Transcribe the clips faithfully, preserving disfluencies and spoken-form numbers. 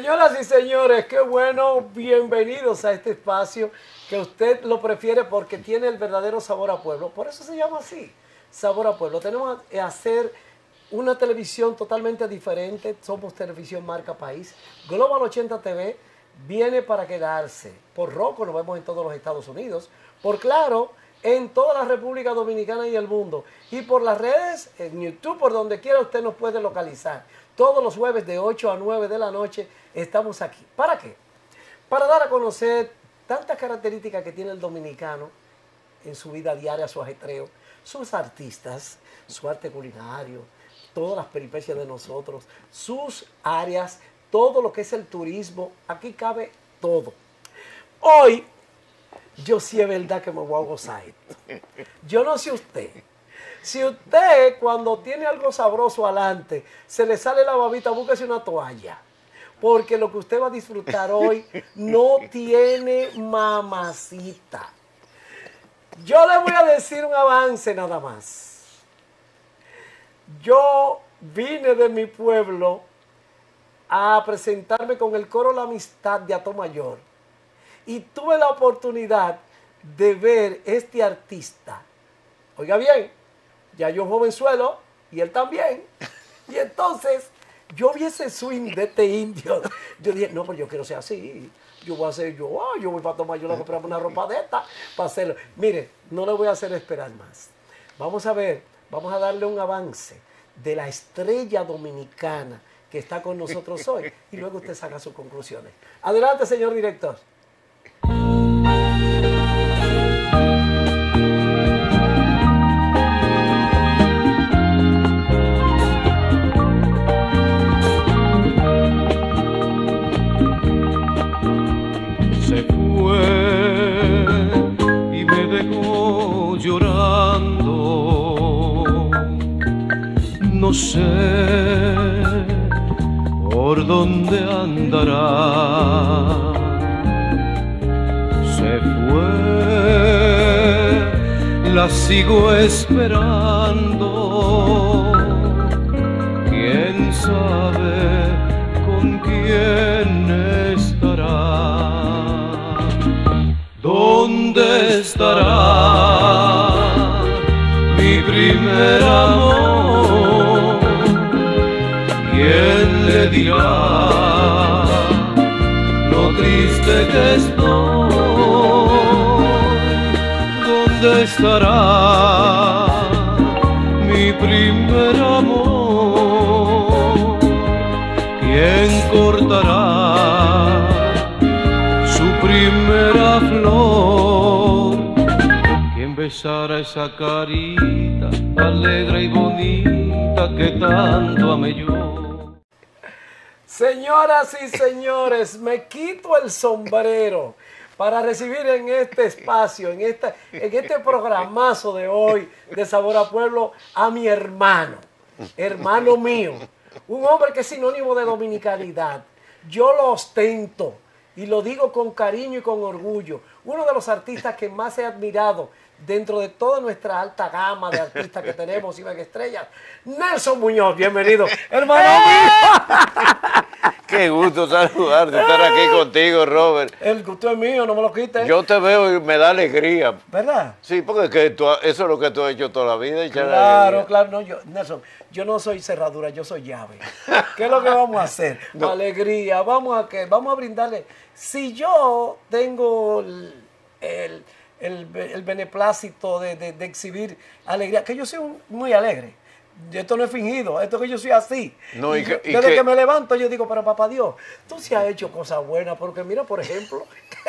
Señoras y señores, qué bueno, bienvenidos a este espacio que usted lo prefiere porque tiene el verdadero sabor a pueblo. Por eso se llama así, Sabor a Pueblo. Tenemos que hacer una televisión totalmente diferente. Somos Televisión Marca País. Global ochenta T V viene para quedarse. Por Roku nos vemos en todos los Estados Unidos. Por Claro, en toda la República Dominicana y el mundo. Y por las redes, en YouTube, por donde quiera usted nos puede localizar. Todos los jueves de ocho a nueve de la noche estamos aquí. ¿Para qué? Para dar a conocer tantas características que tiene el dominicano en su vida diaria, su ajetreo, sus artistas, su arte culinario, todas las peripecias de nosotros, sus áreas, todo lo que es el turismo. Aquí cabe todo. Hoy, yo sí es verdad que me voy a gozar esto. Yo no sé usted. Si usted cuando tiene algo sabroso adelante, se le sale la babita, búsquese una toalla. Porque lo que usted va a disfrutar hoy no tiene mamacita. Yo le voy a decir un avance nada más. Yo vine de mi pueblo a presentarme con el coro La Amistad de Atomayor. Y tuve la oportunidad de ver este artista. Oiga bien, ya yo jovenzuelo y él también. Y entonces yo vi ese swing de este indio. Yo dije, no, pero yo quiero ser así. Yo voy a hacer, yo, oh, yo voy para Atomayor a comprarme una ropa de esta para hacerlo. Mire, no le voy a hacer esperar más. Vamos a ver, vamos a darle un avance de la estrella dominicana que está con nosotros hoy. Y luego usted saca sus conclusiones. Adelante, señor director. Se fue y me dejó llorando. No sé por dónde andará. Se fue, la sigo esperando. Quién sabe con quién estará. ¿Dónde estará mi primer amor? ¿Quién le dirá lo triste que estoy? ¿Dónde estará mi primer amor? ¿Quién cortará su primera flor? ¿Quién besará esa carita alegre y bonita que tanto amé yo? Señoras y señores, me quito el sombrero para recibir en este espacio, en, esta, en este programazo de hoy de Sabor a Pueblo, a mi hermano, hermano mío, un hombre que es sinónimo de dominicanidad. Yo lo ostento y lo digo con cariño y con orgullo. Uno de los artistas que más he admirado dentro de toda nuestra alta gama de artistas que tenemos y estrellas, Nelson Muñoz, bienvenido, hermano mío. Qué gusto saludarte, estar aquí contigo, Robert. El gusto es mío, no me lo quites. Yo te veo y me da alegría. ¿Verdad? Sí, porque es que tú, eso es lo que tú has hecho toda la vida. Claro, claro. No, yo, Nelson, yo no soy cerradura, yo soy llave. ¿Qué es lo que vamos a hacer? No. Alegría, vamos a, que, vamos a brindarle. Si yo tengo el, el, el, el beneplácito de, de, de exhibir alegría, que yo soy un, muy alegre. Esto no es fingido, esto que yo soy así. No, y que, y desde que... que me levanto yo digo, pero papá Dios, tú sí has hecho cosas buenas, porque mira, por ejemplo,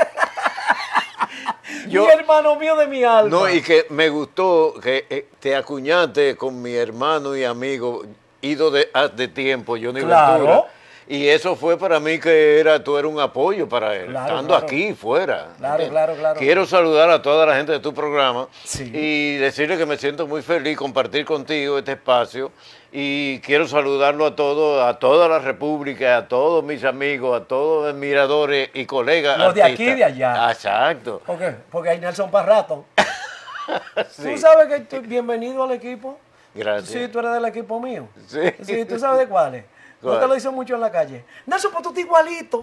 yo, mi hermano mío de mi alma. No, y que me gustó que te acuñaste con mi hermano y amigo, ido de, de tiempo, Johnny claro. Ventura. Y eso fue para mí que era, tú eras un apoyo para él, claro, estando claro. aquí, fuera. Claro, claro, claro. Quiero saludar a toda la gente de tu programa sí. y decirle que me siento muy feliz compartir contigo este espacio. Y quiero saludarlo a todos, a toda la República, a todos mis amigos, a todos mis admiradores y colegas. Los artistas. de aquí y de allá. Exacto. ¿Por qué? Porque hay Nelson para rato. Sí. ¿Tú sabes que tú, bienvenido al equipo? Gracias. Sí, tú eres del equipo mío. Sí. Sí, ¿tú sabes de cuáles? ¿No te lo hizo mucho en la calle? Nelson, pues tú estás igualito.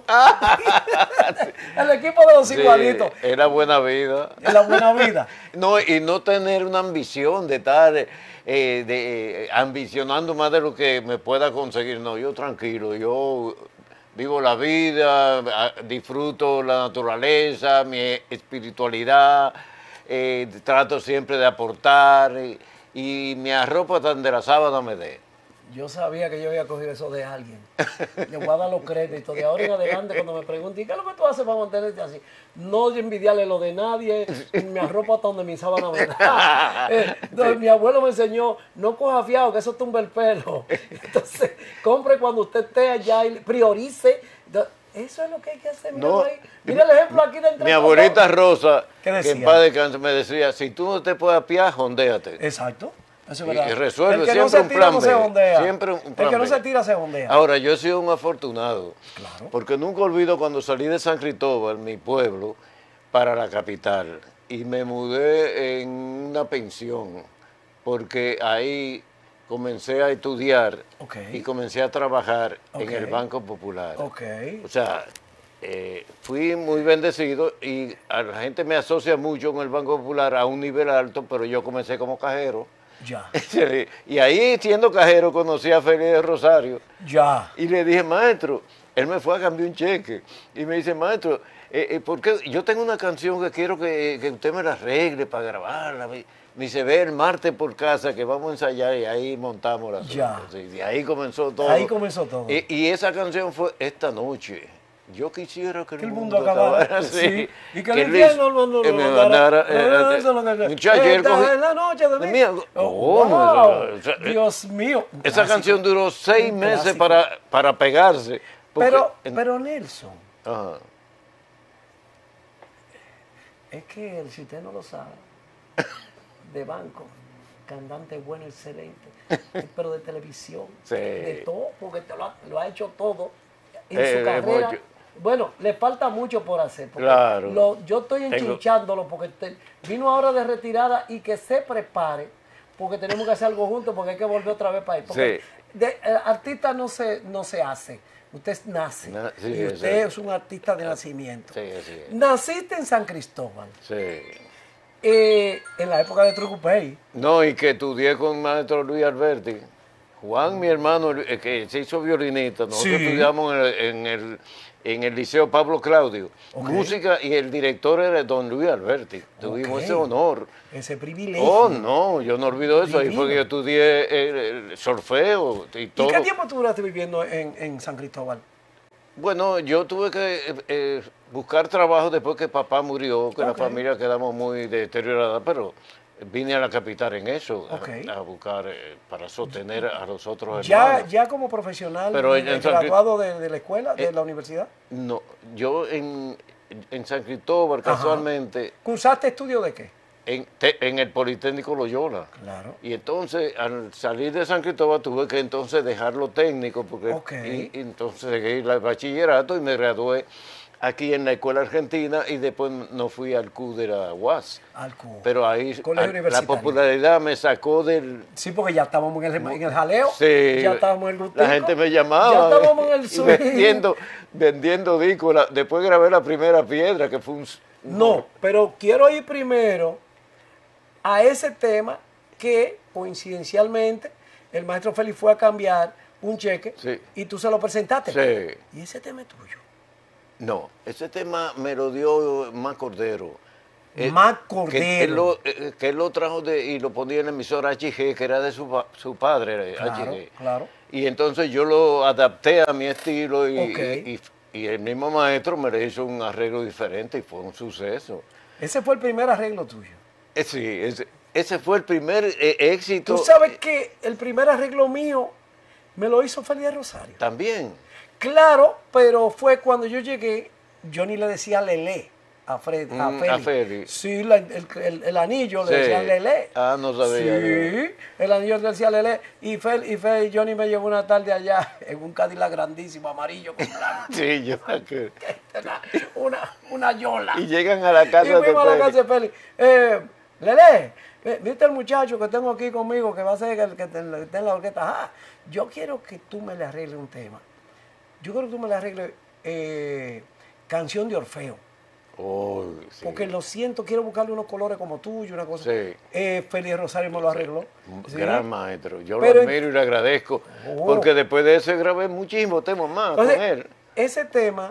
El equipo de los Sí, igualitos. era buena vida. Es la buena vida. No, y no tener una ambición de estar eh, de, eh, ambicionando más de lo que me pueda conseguir. No, yo tranquilo, yo vivo la vida, a- disfruto la naturaleza, mi espiritualidad, eh, trato siempre de aportar y, y me arropo donde la sábana me dé. Yo sabía que yo había cogido eso de alguien. Le voy a dar los créditos. De ahora en adelante, cuando me pregunten, ¿qué es lo que tú haces para mantenerte así? No envidiarle lo de nadie, me arropo hasta donde mi sábana me da. Eh, entonces, mi abuelo me enseñó, no coja fiado, que eso tumba el pelo. Entonces, compre cuando usted esté allá y priorice. Entonces, eso es lo que hay que hacer. Mira, No, ahí. Mira el ejemplo aquí de entre Mi abuelita nosotros. Rosa, ¿Qué que decía? en paz descanse, me decía, si tú no te puedes apiar, jondéate. Exacto. Eso es Y- verdad. y resuelve El que siempre no se un tira plan no se B. bondea. Siempre un plan El que no B. se tira se bondea. Ahora, yo he sido un afortunado, Claro. porque nunca olvido cuando salí de San Cristóbal, mi pueblo, para la capital, y me mudé en una pensión, porque ahí comencé a estudiar Ok. y comencé a trabajar Ok. en el Banco Popular. Ok. O sea, eh, fui muy bendecido y a la gente me asocia mucho con el Banco Popular a un nivel alto, pero yo comencé como cajero. Ya. Y ahí, siendo cajero, conocí a Félix de Rosario Ya. y le dije, maestro, él me fue a cambiar un cheque. Y me dice, maestro, eh, eh, ¿por qué? Yo tengo una canción que quiero que, que usted me la arregle para grabarla. Me me dice, ve el martes por casa que vamos a ensayar y ahí montamos la Ya. Y ahí comenzó todo. Ahí comenzó todo. Y, y esa canción fue Esta Noche. Yo quisiera que el, Que el mundo acabara. Sí. Y que el Luis- infierno no lo que me mandara. mandara, eh, eh, Eso es lo que- muchacho, y él Esta cogió- es la noche de de mí. mí. Oh, ¿Cómo? wow. O sea, eh, Dios mío. Un Esa clásico. canción duró seis Un meses clásico. para, para pegarse. porque Pero, en- pero Nelson, Ajá. es que él, si usted no lo sabe, de banco, cantante bueno, excelente, pero de televisión, Sí. de todo, porque te lo, ha, lo ha hecho todo en Eh, su carrera. mucho. Bueno, le falta mucho por hacer. porque Claro. lo- yo estoy Tengo- enchinchándolo porque te- vino ahora de retirada y que se prepare, porque tenemos que hacer algo juntos, porque hay que volver otra vez para ahí. Porque Sí. de, eh, artista no se, no se hace, usted nace. Na- sí, y usted exacto. es un artista de nacimiento. Sí, así es. Naciste en San Cristóbal, Sí. eh, en la época de Trucupey. No, y que estudié con el maestro Luis Alberti. Juan, mi hermano, el que se hizo violinista, nosotros Sí. estudiamos en el, en el, en el Liceo Pablo Claudio, Ok. música, y el director era don Luis Alberti. Tuvimos Ok. ese honor. Ese privilegio. Oh, no, yo no olvido eso. Ahí fue Divino. que yo estudié el, el solfeo y todo. ¿Y qué tiempo tú duraste viviendo en, en San Cristóbal? Bueno, yo tuve que eh, eh, buscar trabajo después que papá murió, que Ok. la familia quedamos muy deteriorada, pero vine a la capital en eso, a- Ok. a, buscar eh, para sostener a los otros Ya, hermanos. ya como profesional, Pero eh, en- en San Cri- graduado de, de la escuela, de Eh, la universidad. No, yo en, en San Cristóbal, Ajá. casualmente, ¿Cursaste estudio de qué? en, te- en el Politécnico Loyola. Claro. Y entonces, al salir de San Cristóbal, tuve que entonces dejar lo técnico, porque Ok. y, y entonces seguí el bachillerato y me gradué aquí en la Escuela Argentina y después no fui al C U de la U A S. Al C U. Pero ahí Colegio a- la universitario. popularidad me sacó del... Sí, porque ya estábamos en el, en el jaleo. Sí, Ya estábamos en el gustico. la gente me llamaba. Ya estábamos en el y swing. vendiendo, vendiendo discos. La- Después grabé La Primera Piedra, que fue un... No, pero quiero ir primero a ese tema que coincidencialmente el maestro Félix fue a cambiar un cheque Sí. y tú se lo presentaste. Sí. Y ese tema es tuyo. No, ese tema me lo dio Más Cordero. Eh, Más Que él, Cordero. lo, eh, que él lo trajo de, y lo ponía en la emisora H G, que era de su, pa- su padre, eh, Claro, H G. claro. Y entonces yo lo adapté a mi estilo y, Ok. y- y el mismo maestro me le hizo un arreglo diferente y fue un suceso. Ese fue el primer arreglo tuyo. Eh, sí, ese, ese fue el primer eh, éxito. Tú sabes que el primer arreglo mío me lo hizo Félix de Rosario. También. Claro, pero fue cuando yo llegué, yo ni le decía Lelé a, Fred, a Mm, Félix. a Félix. Sí, la- el, el- el anillo le Sí. decían Lelé. Ah, no sabía. Sí, el anillo le decía Lelé. Y Félix, y Félix, Johnny me llevó una tarde allá en un Cadillac grandísimo, amarillo con blanco. Sí, yo que- una, una, una yola. Y llegan a la casa Y fuimos a la de casa Félix. de Félix. Eh, Lele, ¿viste el muchacho que tengo aquí conmigo que va a ser el que esté en la orquesta? Ah, yo quiero que tú me le arregles un tema. Yo quiero que tú me le arregles eh, Canción de Orfeo. Oh, sí. Porque lo siento, quiero buscarle unos colores como tuyo, una cosa. Sí. Eh, Félix Rosario me lo arregló. ¿Sí? Gran maestro. Yo Pero, lo admiro y le agradezco. Oh. Porque después de eso grabé muchísimos temas más Entonces, con él. Ese tema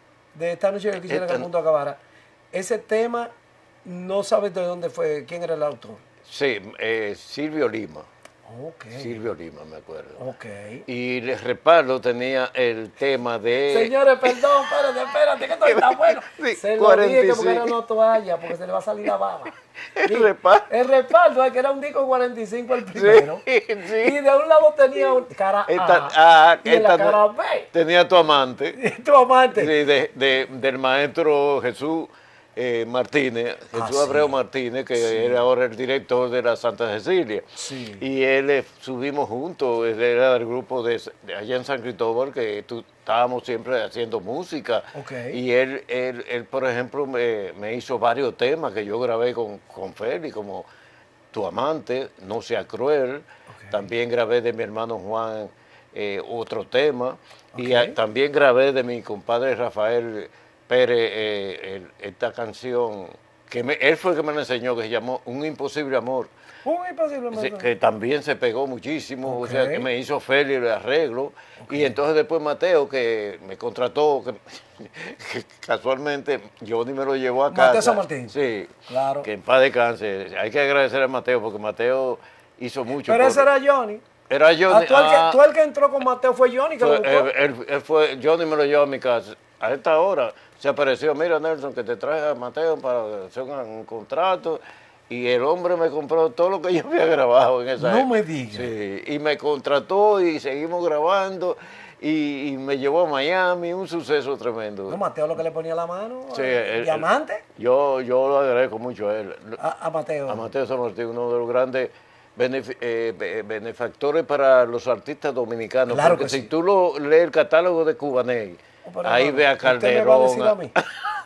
de Esta noche yo quisiera Esta... que el mundo acabara, ese tema no sabes de dónde fue, quién era el autor. Sí, eh, Silvio Lima. Okay. Silvio Lima, me acuerdo. Okay. Y el respaldo tenía el tema de... Señores, perdón, espérate, espérate, que esto está bueno. Sí, se lo dije que porque era una toalla, porque se le va a salir la baba. El respaldo. El respaldo es que era un disco cuarenta y cinco el primero. Sí, sí. Y de un lado tenía un cara esta, A, ah, y en la cara B. Tenía tu amante. Tu amante. Sí, de, de, del maestro Jesús eh, Martínez, Jesús ah, Abreu sí. Martínez, que sí. era ahora el director de la Santa Cecilia. Sí. Y él eh, subimos juntos, él era del grupo de, de allá en San Cristóbal, que tú, estábamos siempre haciendo música. Okay. Y él, él, él, por ejemplo, me, me hizo varios temas que yo grabé con, con Félix, como Tu amante, No sea cruel. Okay. También grabé de mi hermano Juan eh, otro tema. Okay. Y a, también grabé de mi compadre Rafael Pérez eh, el, esta canción, que me, él fue el que me la enseñó, que se llamó Un imposible amor. Un imposible amor. Sí, que también se pegó muchísimo, Okay. o sea, que me hizo Félix el arreglo. Okay. Y entonces después Mateo, que me contrató, que, que casualmente Johnny me lo llevó a casa. Mateo San Martín. Sí, claro. Que en paz descanse. Hay que agradecer a Mateo, porque Mateo hizo mucho. Pero por... ese era Johnny. Era Johnny. Ah, ¿tú, el que, ah, tú el que entró con Mateo fue Johnny que fue, lo buscó? Él, él, él fue, Johnny me lo llevó a mi casa. A esta hora se apareció, mira Nelson, que te traje a Mateo para hacer un, un contrato, y el hombre me compró todo lo que yo había grabado en esa No época. me digas. Sí, y me contrató y seguimos grabando, y, y me llevó a Miami, un suceso tremendo. No, Mateo lo que le ponía la mano, sí, el, diamante. El, yo, yo lo agradezco mucho a él. A, a Mateo. A Mateo San Martín, uno de los grandes benef eh, benefactores para los artistas dominicanos. Claro porque si sí. tú lo lees el catálogo de Cubaney, oh, ahí hermano, ve a Calderón. ¿Usted me va a decir a mí?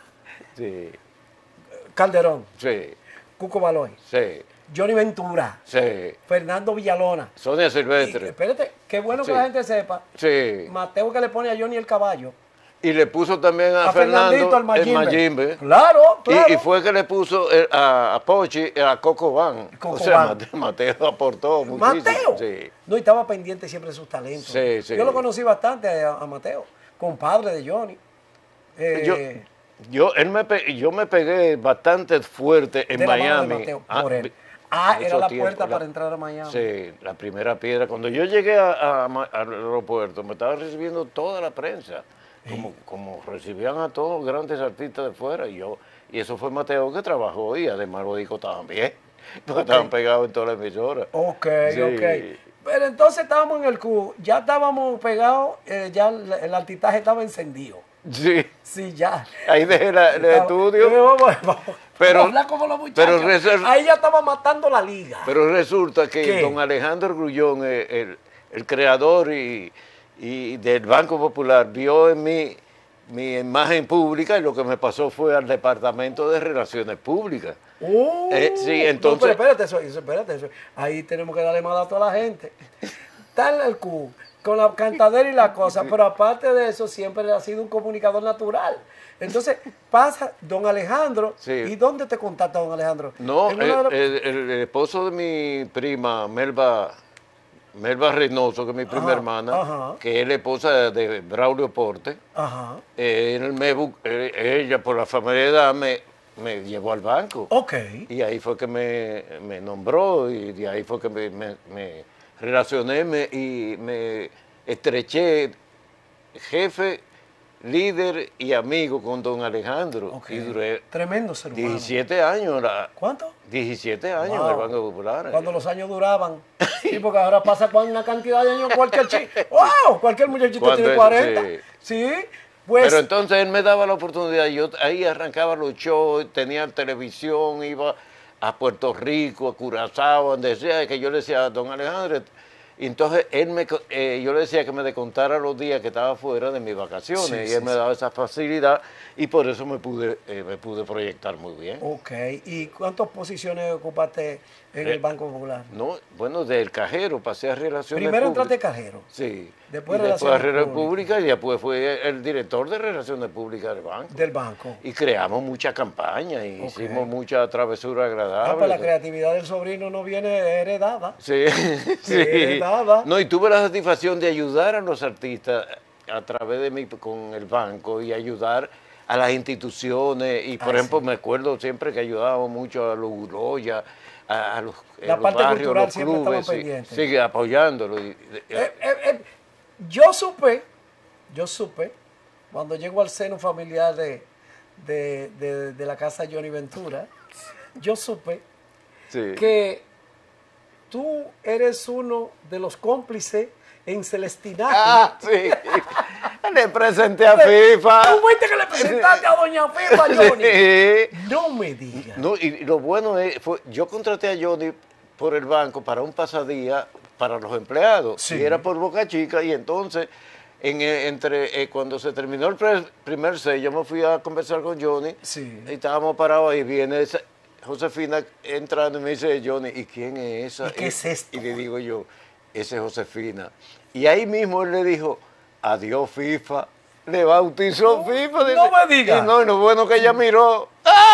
Sí. Calderón. Sí. Cuco Baloy. Sí. Johnny Ventura. Sí. Fernando Villalona. Sonia Silvestre. Y, espérate, qué bueno sí. que la gente sepa. Sí. Mateo que le pone a Johnny el caballo. Y le puso también a, a Fernando el Mayimbe. el Mayimbe. Claro, claro. Y, y fue que le puso el, a, a Pochi, a Coco Van. Coco o sea, Van. Mateo, Mateo aportó muchísimo. ¿Mateo? Sí. No, y estaba pendiente siempre de sus talentos. Sí, sí. Yo lo conocí bastante a, a Mateo, compadre de Johnny. Eh, yo, yo, él me pe, yo me pegué bastante fuerte en de Miami. La mano de Mateo, por ah, él. Ah, era la tiempo, puerta la, para entrar a Miami. Sí, la primera piedra. Cuando yo llegué a, a, a, al aeropuerto, me estaba recibiendo toda la prensa. Como, sí. como recibían a todos los grandes artistas de fuera. Y yo y eso fue Mateo que trabajó y además los discos estaban bien. Porque okay. estaban pegados en toda la emisora. Ok, sí. ok. Pero entonces estábamos en el cubo, ya estábamos pegados, eh, ya el, el altitaje estaba encendido. Sí. Sí, ya. Ahí dejé la, el estaba, estudio. Eh, vamos, vamos, pero, vamos a hablar como los muchachos. Pero ahí ya estaba matando la liga. Pero resulta que ¿Qué? Don Alejandro Grullón, el, el, el creador y, y del Banco Popular, vio en mí mi imagen pública y lo que me pasó fue al Departamento de Relaciones Públicas. Uh, eh, sí, entonces... No, pero espérate, eso, espérate eso. Ahí tenemos que darle más datos a la gente. Está en el Q, con la cantadera y la cosa, pero aparte de eso siempre ha sido un comunicador natural. Entonces pasa don Alejandro, sí. ¿Y dónde te contacta don Alejandro? No, el, el, el, el esposo de mi prima, Melba... Melba Reynoso, que es mi prima ajá, hermana, ajá. que es la esposa de Braulio Porte. Ajá. Eh, él me, eh, ella, por la familiaridad, me, me llevó al banco. Ok. Y ahí fue que me, me nombró y de ahí fue que me, me, me relacioné me, y me estreché jefe, líder y amigo con don Alejandro. Okay. Y duré tremendo ser humano. diecisiete años. La, ¿Cuánto? diecisiete años wow. en el Banco Popular. Cuando los años duraban. Sí, porque ahora pasa con una cantidad de años cualquier chico. ¡Wow! Cualquier muchachito Cuando tiene cuarenta. Sí. ¿Sí? Pues, pero entonces él me daba la oportunidad. Yo ahí arrancaba los shows, tenía televisión, iba a Puerto Rico, a Curazao, donde sea, que yo le decía a don Alejandro, Y entonces él me, co- eh, yo le decía que me descontara los días que estaba fuera de mis vacaciones Sí, y sí, él me sí. daba esa facilidad y por eso me pude, eh, me pude proyectar muy bien. Ok. ¿Y cuántas posiciones ocupaste en el Eh, Banco Popular? No, bueno, del cajero pasé a relaciones Primero públicas. entraste cajero. Sí. Después y después a Relaciones Relaciones Públicas. Públicas y después fue el director de Relaciones Públicas del banco. Del banco. Y creamos muchas campañas y Ok. hicimos mucha travesura agradable. Ah, pues la creatividad del sobrino no viene heredada. Sí, sí. Heredada. No, y tuve la satisfacción de ayudar a los artistas a través de mi, con el banco y ayudar a las instituciones. Y por Ay, ejemplo, sí. me acuerdo siempre que ayudábamos mucho a los Uroya, a, a los, La a los parte barrios, cultural los siempre estaban clubes, sí, pendientes. sí, apoyándolo. Y- Eh, eh, eh, yo supe, yo supe, cuando llego al seno familiar de, de, de- de la casa Johnny Ventura, yo supe sí. que tú eres uno de los cómplices en Celestinaje. Ah, sí. Le presenté a FIFA. ¿Tú fuiste que le presentaste a Doña Fifa, Johnny? Sí. No me digas. No, y lo bueno es, fue, yo contraté a Johnny por el banco para un pasadía para los empleados. Sí. Y era por Boca Chica. Y entonces, en, eh, entre, eh, cuando se terminó el pre- primer set, yo me fui a conversar con Johnny. Sí. Y estábamos parados ahí. Viene esa, Josefina entrando y me dice, Johnny, ¿y quién es esa? ¿Y qué es esto? Y le digo yo, esa es Josefina. Y ahí mismo él le dijo, adiós FIFA. Le bautizó No, FIFA. no dice. me digas. Y no, y lo bueno que ella miró.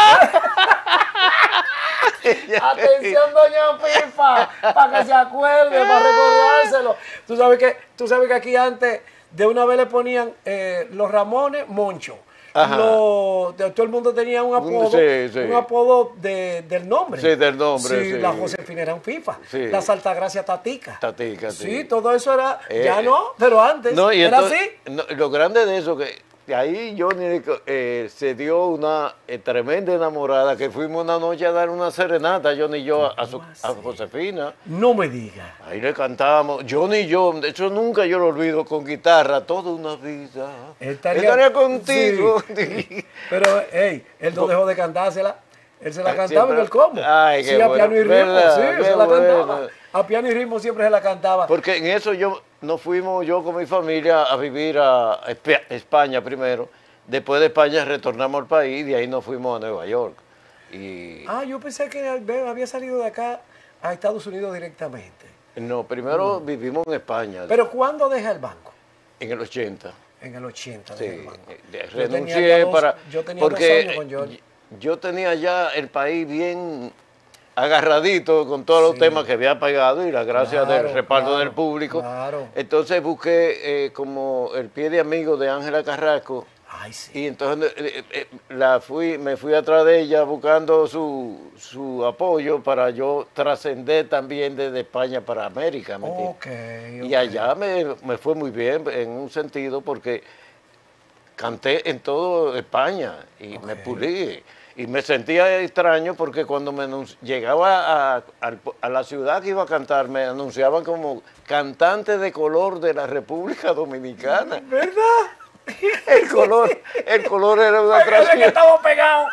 Atención, Doña Fifa, para que se acuerde, para recordárselo. Tú sabes que, tú sabes que aquí antes de una vez le ponían eh, los Ramones, Moncho. Ajá. Los- de- todo el mundo tenía un apodo, Sí, sí. un apodo de- del nombre. Sí, del nombre, Sí, sí. la Josefina era un FIFA, Sí. la Saltagracia Tatica. Tatica, sí. Sí, todo eso era, Eh, ya no, pero antes No, y era entonces, así. no, lo grande de eso, que de ahí Johnny eh, se dio una eh, tremenda enamorada, que fuimos una noche a dar una serenata, Johnny y yo, a, su- a así? Josefina. No me diga. Ahí le cantábamos, Johnny y yo, de hecho nunca yo lo olvido, con guitarra, toda una vida. Estaría, contigo. sí. Pero, hey, él no dejó de cantársela. Él se la Ah, cantaba siempre- en el combo. Ay, sí, qué a bueno. piano y ritmo, ¿Verdad? sí, Qué se la cantaba. bueno. A piano y ritmo siempre se la cantaba. Porque en eso yo nos fuimos yo con mi familia a vivir a Espa- España primero. Después de España retornamos al país y de ahí nos fuimos a Nueva York. Y Ah, yo pensé que ve, había salido de acá a Estados Unidos directamente. no, primero vivimos en España, Pero ¿cuándo deja el banco? en el ochenta. En el ochenta Sí, deja el banco. eh, Yo tenía renuncié ya dos- para yo tenía dos porque años con Johnny. yo tenía ya el país bien agarradito con todos los Sí. temas que había pagado y la gracia Claro, del respaldo claro, del público. claro. Entonces busqué eh, como el pie de amigo de Ángela Carrasco. Ay, sí. Y entonces eh, eh, la fui, me fui atrás de ella buscando su, su apoyo para yo trascender también desde España para América. ¿me entiendes? Ok, Y ok. allá me, me fue muy bien en un sentido porque canté en toda España y me Ok. pulí. Y me sentía extraño porque cuando me anunci- llegaba a, al- a la ciudad que iba a cantar, me anunciaban como cantante de color de la República Dominicana. ¿Verdad? El color, el color era una Oye, que atracción. estamos pegados.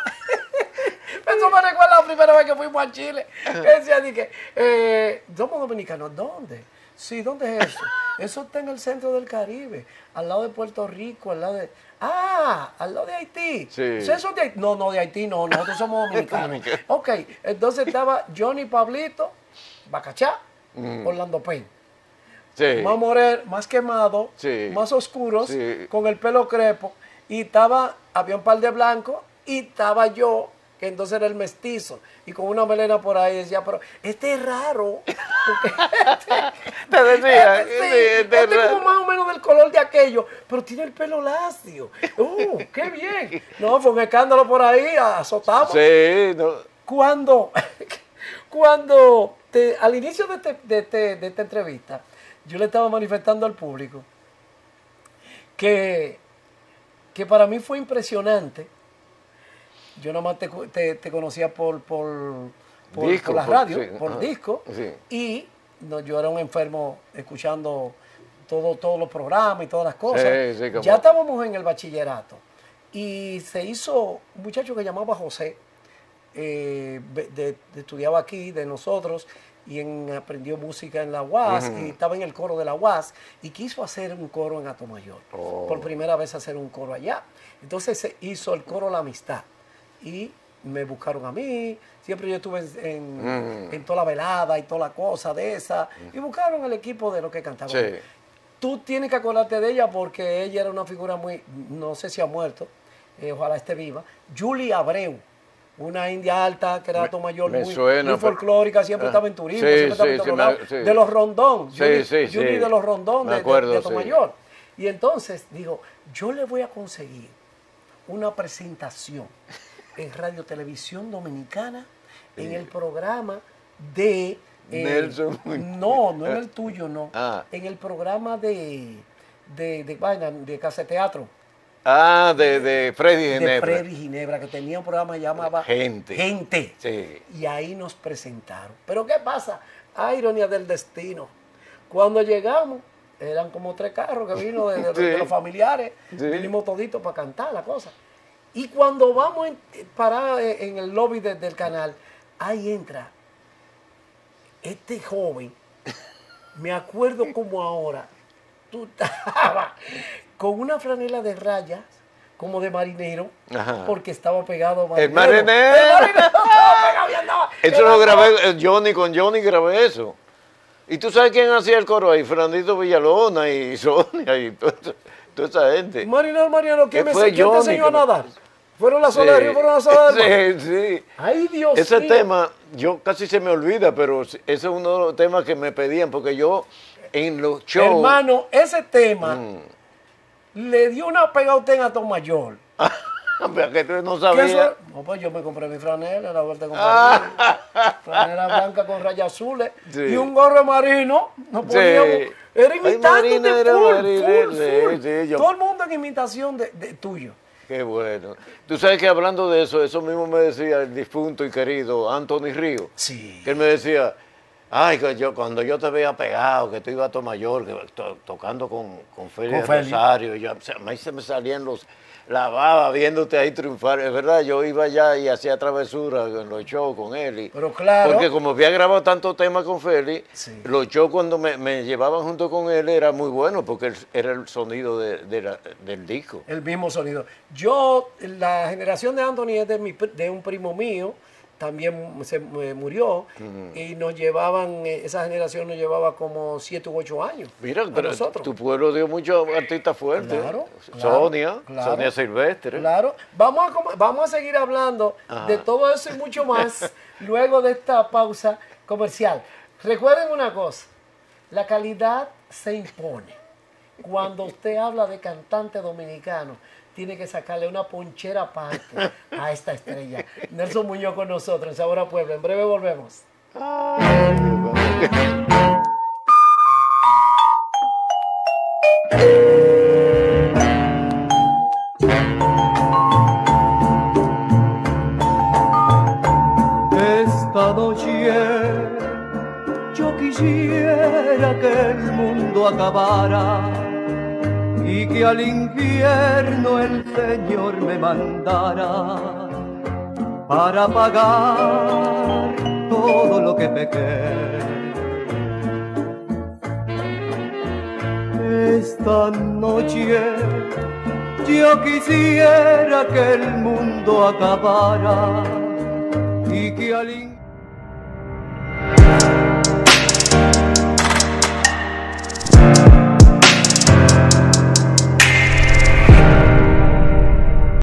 Eso me recuerda la primera vez que fuimos a Chile. Que decía, dije, eh, somos dominicanos. ¿Dónde? Sí, ¿dónde es eso? Eso está en el centro del Caribe, al lado de Puerto Rico, al lado de... Ah, al lado de Haití. Sí. ¿Eso de Haití? No, no, de Haití no, nosotros somos dominicanos. Dominicano. Ok, entonces estaba Johnny Pablito, Bacachá, Mm. Orlando Payne. Sí. Más moreno, más quemado, Sí. más oscuros, Sí. con el pelo crepo. Y estaba, había un par de blancos y estaba yo, que entonces era el mestizo, y con una melena por ahí decía, pero este es raro. Porque Te decía, este, sí, sí, este este es es raro. como más o menos del color de aquello, pero tiene el pelo lacio. ¡Uh, qué bien! No, fue un escándalo por ahí, azotamos. Sí, no. Cuando, cuando te- al inicio de, este- de este- de esta entrevista, yo le estaba manifestando al público que, que para mí fue impresionante. Yo nomás te, cu- te- te conocía por, por, por, Disco, por la por- radio, sí, por ajá, disco, sí. y no, yo era un enfermo escuchando todo, todos los programas y todas las cosas. Sí, sí, como- Ya estábamos en el bachillerato y se hizo un muchacho que llamaba José, eh, de, de, estudiaba aquí, de nosotros, y en, aprendió música en la U A S, uh-huh. y estaba en el coro de la U A S, y quiso hacer un coro en Atomayor. Oh. Por primera vez hacer un coro allá. Entonces se hizo el coro La Amistad. Y me buscaron a mí, siempre yo estuve en, en, uh-huh. en toda la velada y toda la cosa de esa, uh-huh. y buscaron el equipo de lo que cantaba. Sí. Tú tienes que acordarte de ella porque ella era una figura muy, no sé si ha muerto, eh, ojalá esté viva, Julie Abreu. Una india alta que era Atomayor, muy, suena, muy folclórica, siempre uh, estaba en turismo, sí, siempre estaba sí, en todos lados, sí. de los Rondón, sí, Julie, sí, Julie sí. de los Rondón, de, acuerdo, de, de Atomayor. Sí. Y entonces digo, yo le voy a conseguir una presentación en Radio Televisión Dominicana, sí. en el programa de... Eh, Nelson. No, no en el tuyo, no. Ah. En el programa de, de, de, de, de Casa Teatro. Ah, de, de Freddy Ginebra. De Freddy Ginebra, que tenía un programa que llamaba Gente. Gente. Sí. Y ahí nos presentaron. Pero ¿qué pasa? Ah, ironía del destino. Cuando llegamos, eran como tres carros que vino de, de, sí. de los familiares. Sí. Vinimos toditos para cantar la cosa. Y cuando vamos en, parados en el lobby de, del canal, ahí entra este joven. Me acuerdo como ahora. Tú estabas con una franela de rayas, como de marinero, ajá. porque estaba pegado marinero. El marinero. El marinero estaba pegado y andaba. Eso lo grabé, Johnny, con Johnny grabé eso. ¿Y tú sabes quién hacía el coro ahí? Fernandito Villalona y Sonia y toda, toda esa gente. Marinero, marinero, ¿quién, me, fue ¿quién te enseñó a nadar? ¿Fueron las olas de río? ¿Fueron las olas del mar? Sí, sí. Ay, Dios mío. Ese tema, yo casi se me olvida, pero ese es uno de los temas que me pedían, porque yo en los shows... Hermano, ese tema... Mm. Le dio una pega a usted en Atomayor. Pero que tú no sabías. No, pues yo me compré mi franela, la vuelta a comprar. Franela blanca con rayas azules. Sí. Y un gorro marino. Nos poníamos. Sí. Era imitándote era full, marino, full, sí, full. Sí, yo... Todo el mundo en imitación de, de tuyo. Qué bueno. Tú sabes que hablando de eso, eso mismo me decía el difunto y querido Anthony Río. Sí. Que él me decía... Ay, que yo, cuando yo te veía pegado, que tú ibas a Atomayor, que to, tocando con, con Félix Rosario, yo, a mí se me salían los, la baba viéndote ahí triunfar. Es verdad, yo iba allá y hacía travesuras en los shows con él. Y, Pero claro. Porque como había grabado tantos temas con Félix, sí. los shows cuando me, me llevaban junto con él era muy bueno, porque él, era el sonido de, de la, del disco. El mismo sonido. Yo, la generación de Anthony es de, mi, de un primo mío, también se murió, uh-huh. y nos llevaban, esa generación nos llevaba como siete u ocho años. Mira, pero nosotros. Tu pueblo dio muchos artistas fuertes. Claro, Sonia, claro, Sonia Silvestre. Claro. Vamos a, vamos a seguir hablando Ajá. de todo eso y mucho más luego de esta pausa comercial. Recuerden una cosa, la calidad se impone. Cuando usted habla de cantante dominicano, tiene que sacarle una ponchera aparte a esta estrella. Nelson Muñoz con nosotros en Sabor a Pueblo. En breve volvemos. Esta noche yo quisiera que el mundo acabara y que al infierno el Señor me mandara para pagar todo lo que pequé. Esta noche yo quisiera que el mundo acabara y que al infierno